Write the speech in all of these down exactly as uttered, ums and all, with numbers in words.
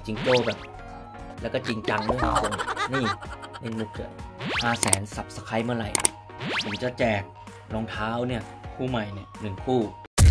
จิงโจ้แบบแล้วก็จริงจังด้วยคนนี่เล่นมุกเจอห้าแสนซับสไครต์เมื่อไหร่ผมจะแจกรองเท้าเนี่ยคู่ใหม่เนี่ยหนึ่งคู่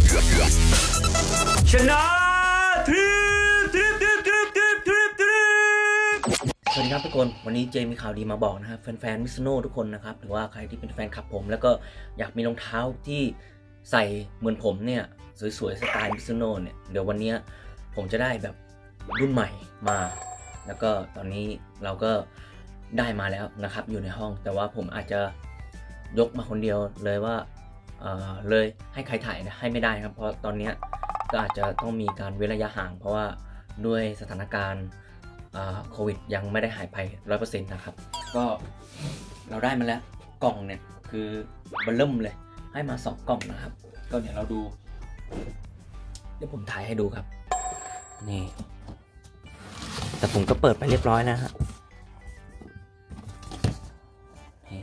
ชนะทีมทีมทีมทีมทีมทีมทีมสวัสดีครับทุกคนวันนี้เจมีข่าวดีมาบอกนะครับแฟนๆมิซุโน่ทุกคนนะครับหรือว่าใครที่เป็นแฟนคลับผมแล้วก็อยากมีรองเท้าที่ใส่เหมือนผมเนี่ยสวยๆสไตล์มิซุโน่เนี่ยเดี๋ยววันนี้ผมจะได้แบบรุ่นใหม่มาแล้วก็ตอนนี้เราก็ได้มาแล้วนะครับอยู่ในห้องแต่ว่าผมอาจจะยกมาคนเดียวเลยว่าเอ่อเลยให้ใครถ่ายนะให้ไม่ได้ครับเพราะตอนนี้ก็อาจจะต้องมีการเว้นระยะห่างเพราะว่าด้วยสถานการณ์โควิดยังไม่ได้หายไป ร้อยเปอร์เซ็นต์ นะครับก็เราได้มาแล้วกล่องเนี่ยคือเบิ่มเลยให้มาสองกล่องนะครับก็เดี๋ยวเราดูเดี๋ยวผมถ่ายให้ดูครับนี่แต่ผมก็เปิดไปเรียบร้อยแล้วฮะนี่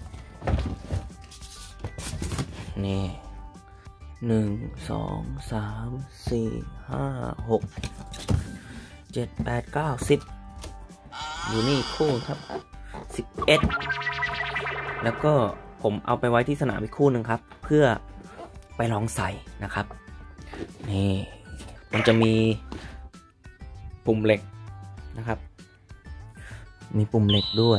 นี่หนึ่งสองสามสี่ห้าหกเจ็ดแปดเก้าสิบอยู่นี่คู่ครับสิบเอ็ดแล้วก็ผมเอาไปไว้ที่สนามอีกคู่หนึ่งครับเพื่อไปลองใส่นะครับนี่มันจะมีปุ่มเหล็กนะครับมีปุ่มเหล็กด้วย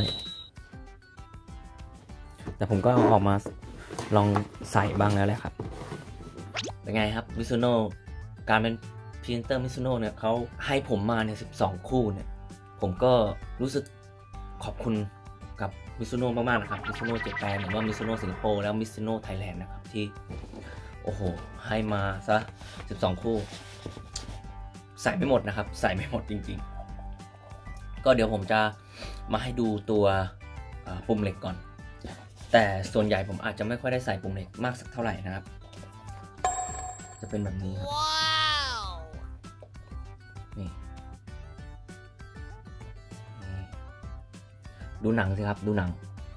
แต่ผมก็เอาออกมาลองใส่บ้างแล้วแหละครับเป็นไงครับมิซุโน่การเป็นพรีเซนเตอร์มิซุโน่เนี่ยเขาให้ผมมาเนี่ยสิบสองคู่เนี่ยผมก็รู้สึกขอบคุณกับมิซุโน่มากๆนะครับมิซุโน่เจแปนหรือว่ามิซุโน่สิงคโปร์แล้วมิซุโน่ไทยแลนด์นะครับที่โอ้โหให้มาซะสิบสองคู่ใส่ไม่หมดนะครับใส่ไม่หมดจริงๆก็เดี๋ยวผมจะมาให้ดูตัวปุ่มเหล็กก่อนแต่ส่วนใหญ่ผมอาจจะไม่ค่อยได้ใส่ปุ่มเหล็กมากสักเท่าไหร่นะครับจะเป็นแบบนี้ครับ wow. นี่ดูหนังสิครับดูหนัง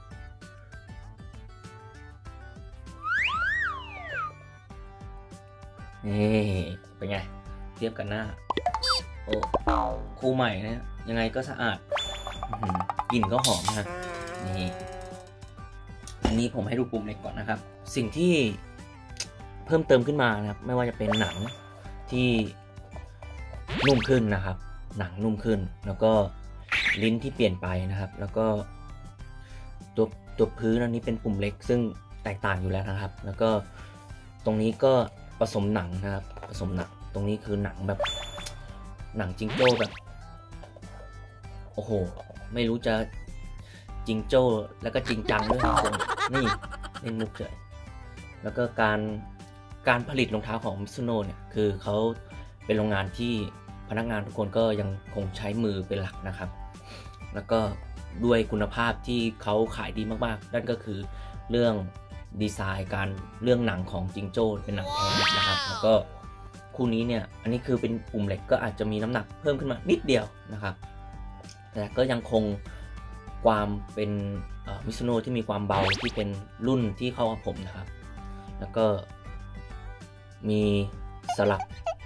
นี่เป็นไงเทียบกันหน้าโอ้คู่ใหม่นะยังไงก็สะอาดกลิ่นก็หอมนะนี่อันนี้ผมให้ดูปุ่มเหล็กก่อนนะครับสิ่งที่เพิ่มเติมขึ้นมานะครับไม่ว่าจะเป็นหนังที่นุ่มขึ้นนะครับหนังนุ่มขึ้นแล้วก็ลิ้นที่เปลี่ยนไปนะครับแล้วก็ตัวตัวพื้นอันนี้เป็นปุ่มเล็กซึ่งแตกต่างอยู่แล้วนะครับแล้วก็ตรงนี้ก็ผสมหนังนะครับผสมหนังตรงนี้คือหนังแบบหนังจิงโจ้แบบโอ้โหไม่รู้จะจิงโจ้แล้วก็จริงจังด้วยคนนี่เล่นมุกเฉยแล้วก็การการผลิตรองเท้าของมิซุโน่เนี่ยคือเขาเป็นโรงงานที่พนักงานทุกคนก็ยังคงใช้มือเป็นหลักนะครับแล้วก็ด้วยคุณภาพที่เขาขายดีมากๆนั่นก็คือเรื่องดีไซน์การเรื่องหนังของจิงโจ้เป็นหนังแท้นะครับแล้วก็คู่นี้เนี่ยอันนี้คือเป็นปุ่มเหล็กก็อาจจะมีน้ำหนักเพิ่มขึ้นมานิดเดียวนะครับแต่ก็ยังคงความเป็นมิซุโน่ที่มีความเบาที่เป็นรุ่นที่เข้ากับผมนะครับแล้วก็มีสลัก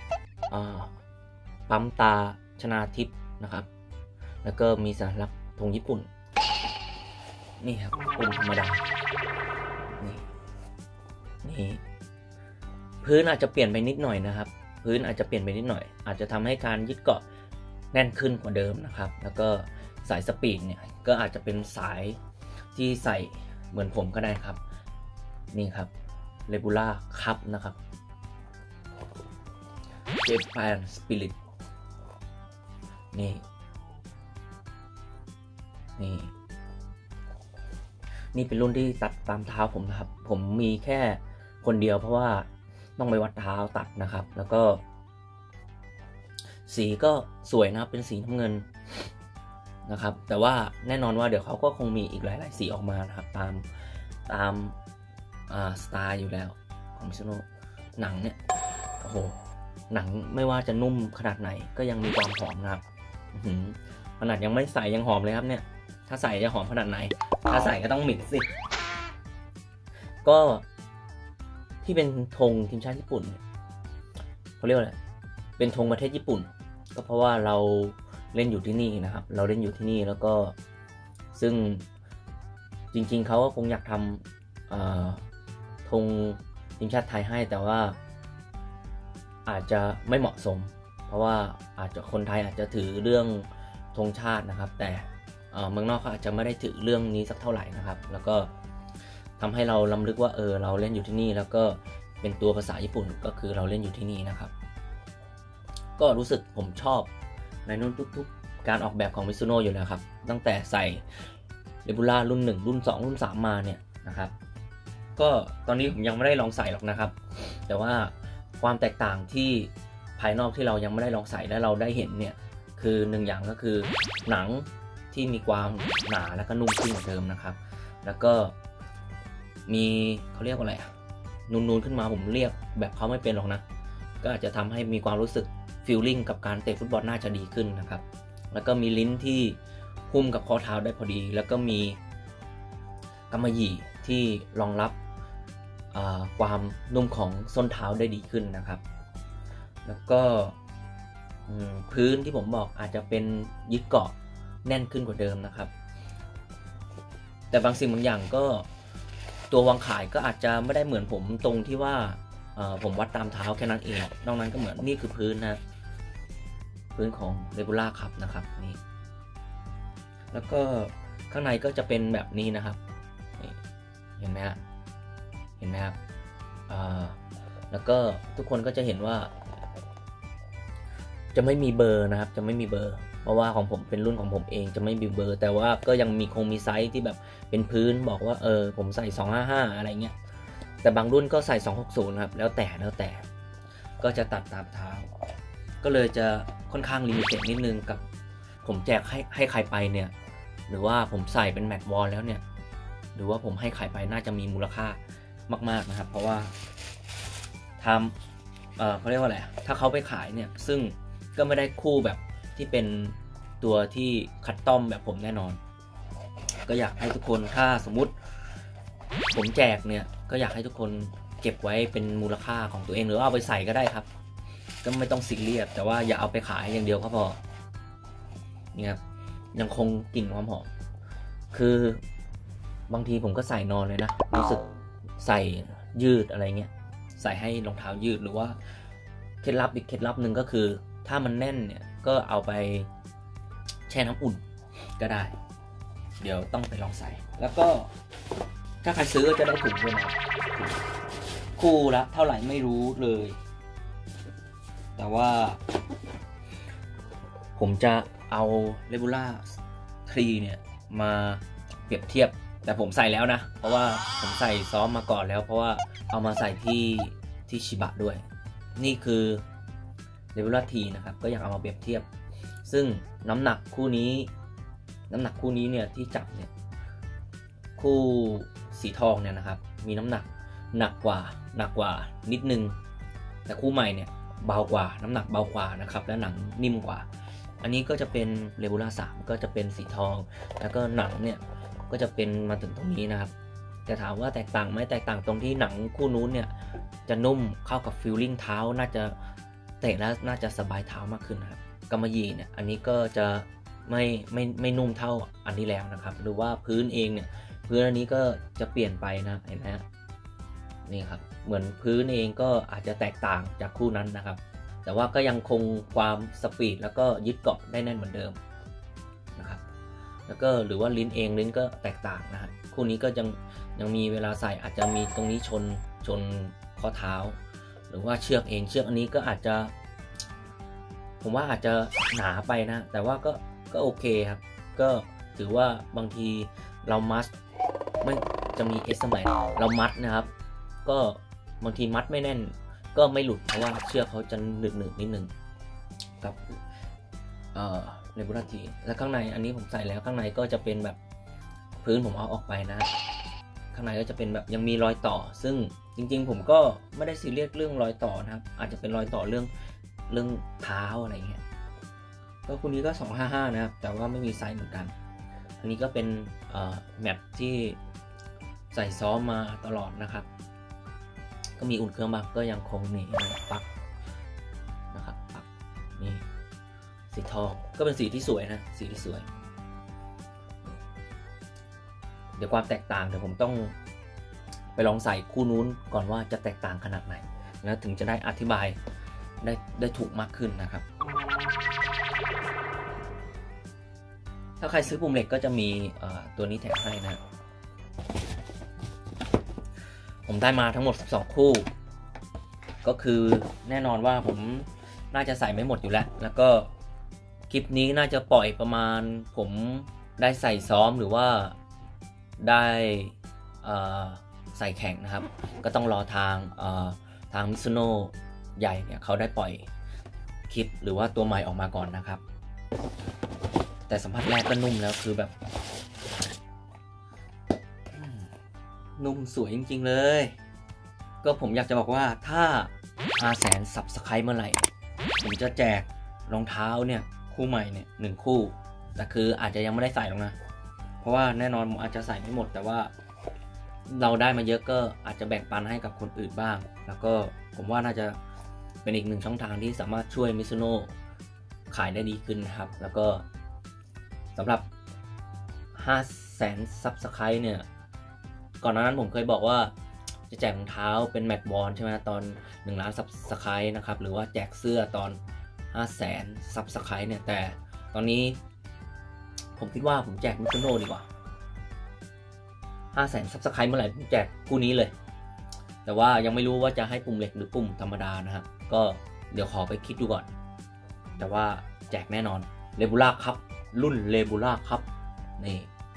ปั๊มตาชนาทิพย์นะครับแล้วก็มีสัญลักษณ์ธงญี่ปุ่นนี่ครับปุ่มธรรมดานี่นี่พื้นอาจจะเปลี่ยนไปนิดหน่อยนะครับพื้นอาจจะเปลี่ยนไปนิดหน่อยอาจจะทำให้การยึดเกาะแน่นขึ้นกว่าเดิมนะครับแล้วก็สายสปีดเนี่ยก็อาจจะเป็นสายที่ใส่เหมือนผมก็ได้ครับนี่ครับเลบูล่าคัพนะครับเจแปนสปิริตนี่นี่นี่เป็นรุ่นที่ตัดตามเท้าผมนะครับผมมีแค่คนเดียวเพราะว่าต้องไปวัดเท้าตัดนะครับแล้วก็สีก็สวยนะครับเป็นสีน้ำเงินนะครับแต่ว่าแน่นอนว่าเดี๋ยวเขาก็คงมีอีกหลายๆสีออกมานะครับตามตามอ่าสไตล์อยู่แล้วของมิซุโน่หนังเนี่ยโอ้โหหนังไม่ว่าจะนุ่มขนาดไหนก็ยังมีความหอมนะครับขนาดยังไม่ใส่ยังหอมเลยครับเนี่ยถ้าใส่จะหอมขนาดไหนถ้าใส่ก็ต้องหมิ่นสิก็ที่เป็นธงทีมชาติญี่ปุ่นเขาเรียกว่าอะไรเป็นธงประเทศญี่ปุ่นก็เพราะว่าเราเล่นอยู่ที่นี่นะครับเราเล่นอยู่ที่นี่แล้วก็ซึ่งจริงๆเขาก็คงอยากทำธงทีมชาติไทยให้แต่ว่าอาจจะไม่เหมาะสมเพราะว่าอาจจะคนไทยอาจจะถือเรื่องธงชาตินะครับแต่เมืองนอกเขาอาจจะไม่ได้ถือเรื่องนี้สักเท่าไหร่นะครับแล้วก็ทำให้เราล้ำลึกว่าเออเราเล่นอยู่ที่นี่แล้วก็เป็นตัวภาษาญี่ปุ่นก็คือเราเล่นอยู่ที่นี่นะครับก็รู้สึกผมชอบในนู่นทุกๆการออกแบบของมิซูโน่อยู่แล้วครับตั้งแต่ใส่เรบูล่ารุ่นหนึ่งรุ่นสองรุ่นสามมาเนี่ยนะครับก็ตอนนี้ผมยังไม่ได้ลองใส่หรอกนะครับแต่ว่าความแตกต่างที่ภายนอกที่เรายังไม่ได้ลองใส่และเราได้เห็นเนี่ยคือหนึ่งอย่างก็คือหนังที่มีความหนาและก็นุ่มขึ้นกว่าเดิมนะครับแล้วก็มีเขาเรียกว่าอะไรนูนๆขึ้นมาผมเรียกแบบเขาไม่เป็นหรอกนะก็อาจจะทำให้มีความรู้สึกฟีลลิ่งกับการเตะฟุตบอลน่าจะดีขึ้นนะครับแล้วก็มีลิ้นที่หุ้มกับข้อเท้าได้พอดีแล้วก็มีกำมะหยี่ที่รองรับความนุ่มของส้นเท้าได้ดีขึ้นนะครับแล้วก็พื้นที่ผมบอกอาจจะเป็นยึดเกาะแน่นขึ้นกว่าเดิมนะครับแต่บางสิ่งบางอย่างก็ตัววางขายก็อาจจะไม่ได้เหมือนผมตรงที่ว่าผมวัดตามเท้าแค่นั้นเองนอกนั้นก็เหมือนนี่คือพื้นนะพื้นของเรบูล่าครับนะครับนี่แล้วก็ข้างในก็จะเป็นแบบนี้นะครับเห็นไหมฮะเห็นไหมครับแล้วก็ทุกคนก็จะเห็นว่าจะไม่มีเบอร์นะครับจะไม่มีเบอร์เพราะว่าของผมเป็นรุ่นของผมเองจะไม่มีเบอร์แต่ว่าก็ยังมีคงมีไซส์ที่แบบเป็นพื้นบอกว่าเออผมใส่สองห้าห้าอะไรเงี้ยแต่บางรุ่นก็ใส่สองหกศูนย์ครับแล้วแต่แล้วแต่ก็จะตัดตามเท้าก็เลยจะค่อนข้างลิมิเต็ดนิดนึงกับผมแจกให้ให้ใครไปเนี่ยหรือว่าผมใส่เป็นแมตต์วอลแล้วเนี่ยหรือว่าผมให้ใครไปน่าจะมีมูลค่ามากๆนะครับเพราะว่าทำเอ่อเขาเรียกว่าอะไรถ้าเขาไปขายเนี่ยซึ่งก็ไม่ได้คู่แบบที่เป็นตัวที่คัสตอมแบบผมแน่นอนก็อยากให้ทุกคนถ้าสมมุติผมแจกเนี่ยก็อยากให้ทุกคนเก็บไว้เป็นมูลค่าของตัวเองหรือเอาไปใส่ก็ได้ครับก็ไม่ต้องซีเรียสแต่ว่าอย่าเอาไปขายอย่างเดียวก็พอเนี่ยครับยังคงกลิ่นความหอมคือบางทีผมก็ใส่นอนเลยนะรู้สึกใส่ยืดอะไรเงี้ยใส่ให้รองเท้ายืดหรือว่าเคล็ดลับอีกเคล็ดลับหนึ่งก็คือถ้ามันแน่นเนี่ยก็เอาไปแช่น้ำอุ่นก็ได้เดี๋ยวต้องไปลองใส่แล้วก็ถ้าใครซื้อก็จะได้ถุงด้วยนะคู่ละเท่าไหร่ไม่รู้เลยแต่ว่าผมจะเอาเรบูล่าทรีเนี่ยมาเปรียบเทียบแต่ผมใส่แล้วนะเพราะว่าผมใส่ซ้อมมาก่อนแล้วเพราะว่าเอามาใส่ที่ที่ชิบะด้วยนี่คือเรบูล่าทีนะครับก็อยากเอามาเปรียบเทียบซึ่งน้ำหนักคู่นี้น้ำหนักคู่นี้เนี่ยที่จับเนี่ยคู่สีทองเนี่ยนะครับมีน้ำหนักหนักกว่าหนักกว่านิดนึงแต่คู่ใหม่เนี่ยเบากว่าน้ำหนักเบากว่านะครับและหนังนิ่มกว่าอันนี้ก็จะเป็นเรบูล่าสามก็จะเป็นสีทองแล้วก็หนังเนี่ยก็จะเป็นมาถึงตรงนี้นะครับแต่ถามว่าแตกต่างไหมแตกต่างตรงที่หนังคู่นู้นเนี่ยจะนุ่มเข้ากับฟีลลิ่งเท้าน่าจะเตะแล้วน่าจะสบายเท้ามากขึ้นนะครับกำมะหยี่เนี่ยอันนี้ก็จะไม่ไม่ไม่นุ่มเท่าอันที่แล้วนะครับหรือว่าพื้นเองเนี่ยพื้นอันนี้ก็จะเปลี่ยนไปนะเห็นไหมนี่ครับเหมือนพื้นเองก็อาจจะแตกต่างจากคู่นั้นนะครับแต่ว่าก็ยังคงความสปีดแล้วก็ยึดเกาะได้แน่นเหมือนเดิมนะครับแล้วก็หรือว่าลิ้นเองลิ้นก็แตกต่างนะฮะคู่นี้ก็ยังยังมีเวลาใส่อาจจะมีตรงนี้ชนชนข้อเท้าหรือว่าเชือกเองเชือกอันนี้ก็อาจจะผมว่าอาจจะหนาไปนะแต่ว่าก็ก็โอเคครับก็ถือว่าบางทีเรามัดไม่จะมีเอสมัยเรามัดนะครับก็บางทีมัดไม่แน่นก็ไม่หลุดเพราะว่าเชือกเขาจะหนึบหนึบนิดนึงกับเอ่อเรบูล่าทีและข้างในอันนี้ผมใส่แล้วข้างในก็จะเป็นแบบพื้นผมเอาออกไปนะข้างในก็จะเป็นแบบยังมีรอยต่อซึ่งจริงๆผมก็ไม่ได้ซีเรียสเรื่องรอยต่อนะครับอาจจะเป็นรอยต่อเรื่องเรื่องเท้าอะไรเงี้ยก็คู่นี้ก็สองห้าห้านะครับแต่ว่าไม่มีไซส์เหมือนกันอันนี้ก็เป็นแมตช์ที่ใส่ซ้อมมาตลอดนะครับก็มีอุ่นเครื่องบ้างก็ยังคงนี่ปักนะครับปักนี่สีทองก็เป็นสีที่สวยนะสีที่สวยเดี๋ยวความแตกต่างเดี๋ยวผมต้องไปลองใส่คู่นู้นก่อนว่าจะแตกต่างขนาดไหนแล้วถึงจะได้อธิบายได้ได้ถูกมากขึ้นนะครับถ้าใครซื้อปุ่มเหล็กก็จะมีตัวนี้แถมให้นะผมได้มาทั้งหมดสิบสองคู่ก็คือแน่นอนว่าผมน่าจะใส่ไม่หมดอยู่แล้วแล้วก็คลิปนี้น่าจะปล่อยประมาณผมได้ใส่ซ้อมหรือว่าได้ใส่แข่งนะครับก็ต้องรอทางทางมิซูโน่ใหญ่เนี่ยเขาได้ปล่อยคลิปหรือว่าตัวใหม่ออกมาก่อนนะครับแต่สัมผัสแรกก็นุ่มแล้วคือแบบนุ่มสวยจริงๆเลยก็ผมอยากจะบอกว่าถ้าห้าแสนซับสไครต์เมื่อไหร่ผมจะแจกรองเท้าเนี่ยคู่ใหม่เนี่ยหนึ่งคู่แต่คืออาจจะยังไม่ได้ใส่หรอกนะเพราะว่าแน่นอนผมอาจจะใส่ไม่หมดแต่ว่าเราได้มาเยอะก็อาจจะแบ่งปันให้กับคนอื่นบ้างแล้วก็ผมว่าน่าจะเป็นอีกหนึ่งช่องทางที่สามารถช่วยมิซูโน่ขายได้ดีขึ้นนะครับแล้วก็สำหรับห้าแสนซับสไครต์เนี่ยก่อนหน้านั้นผมเคยบอกว่าจะแจกรองเท้าเป็นแมตต์บอลใช่ไหมตอนหนึ่งล้านซับสไครต์นะครับหรือว่าแจกเสื้อตอนห้าแสนซับสไครต์เนี่ยแต่ตอนนี้ผมคิดว่าผมแจกมิซูโน่ดีกว่าห้าแสนซับสไครต์เมื่อไหร่ผมแจกคู่นี้เลยแต่ว่ายังไม่รู้ว่าจะให้ปุ่มเหล็กหรือปุ่มธรรมดานะฮะก็เดี๋ยวขอไปคิดดูก่อนแต่ว่าแจกแน่นอนเลบูล่าครับรุ่นเลบูล่าครับนี่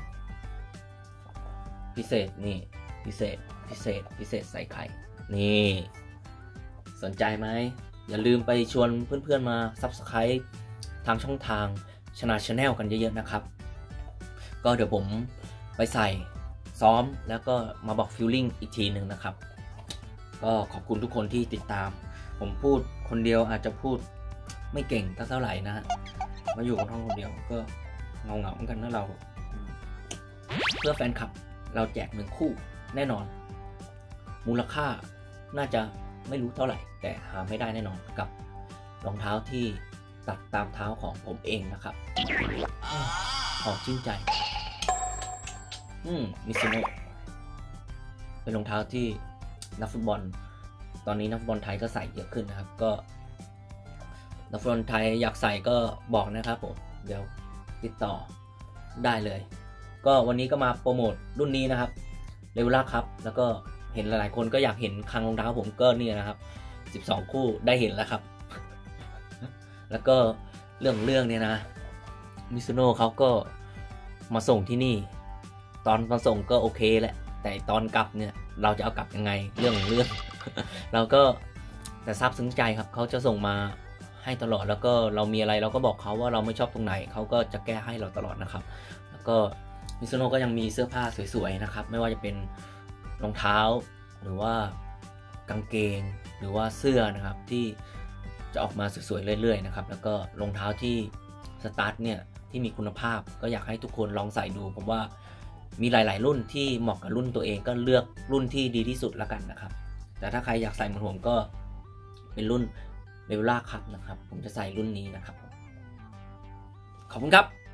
พิเศษนี่พิเศษพิเศษพิเศษใส่ไข่นี่สนใจไหมอย่าลืมไปชวนเพื่อนๆมา ซับสไครบ์ ทางช่องทางชนะชาแนลกันเยอะๆนะครับก็เดี๋ยวผมไปใส่ซ้อมแล้วก็มาบอกฟีลลิ่งอีกทีหนึ่งนะครับก็ขอบคุณทุกคนที่ติดตามผมพูดคนเดียวอาจจะพูดไม่เก่งเท่าไหร่นะฮะมาอยู่กับท้องคนเดียวก็เงาเงาเหมือนกันนะเราเพื่อแฟนคลับเราแจกหนึ่งคู่แน่นอนมูลค่าน่าจะไม่รู้เท่าไหร่แต่หาไม่ได้แน่นอนกับรองเท้าที่ตัดตามเท้าของผมเองนะครับหอมชื่นใจอืมมิซูโน่เป็นรองเท้าที่นักฟุตบอลตอนนี้นักฟุตบอลไทยก็ใส่เยอะขึ้นนะครับก็นักฟุตบอลไทยอยากใส่ก็บอกนะครับผมเดี๋ยวติดต่อได้เลยก็วันนี้ก็มาโปรโมทรุ่นนี้นะครับเรเวล่าครับแล้วก็เห็นหลายๆคนก็อยากเห็นคลังรองเท้าผมก็นี่นะครับสิบสองคู่ได้เห็นแล้วครับ แล้วก็เรื่องเรื่องเนี่ยนะมิซูโน่เขาก็มาส่งที่นี่ตอนมาส่งก็โอเคแหละแต่ตอนกลับเนี่ยเราจะเอากลับยังไงเรื่องเรื่อง เราก็แต่ซาบซึ้งใจครับเขาจะส่งมาให้ตลอดแล้วก็เรามีอะไรเราก็บอกเขาว่าเราไม่ชอบตรงไหนเขาก็จะแก้ให้เราตลอดนะครับแล้วก็มิซูโน่ก็ยังมีเสื้อผ้าสวยๆนะครับไม่ว่าจะเป็นรองเท้าหรือว่ากางเกงหรือว่าเสื้อนะครับที่จะออกมาสวยๆเรื่อยๆนะครับแล้วก็รองเท้าที่สตาร์ทเนี่ยที่มีคุณภาพก็อยากให้ทุกคนลองใส่ดูผมว่ามีหลายๆรุ่นที่เหมาะกับรุ่นตัวเองก็เลือกรุ่นที่ดีที่สุดแล้วกันนะครับแต่ถ้าใครอยากใส่เหมือนผมก็เป็นรุ่นเรเวล่าครับนะครับผมจะใส่รุ่นนี้นะครับขอบคุณครับ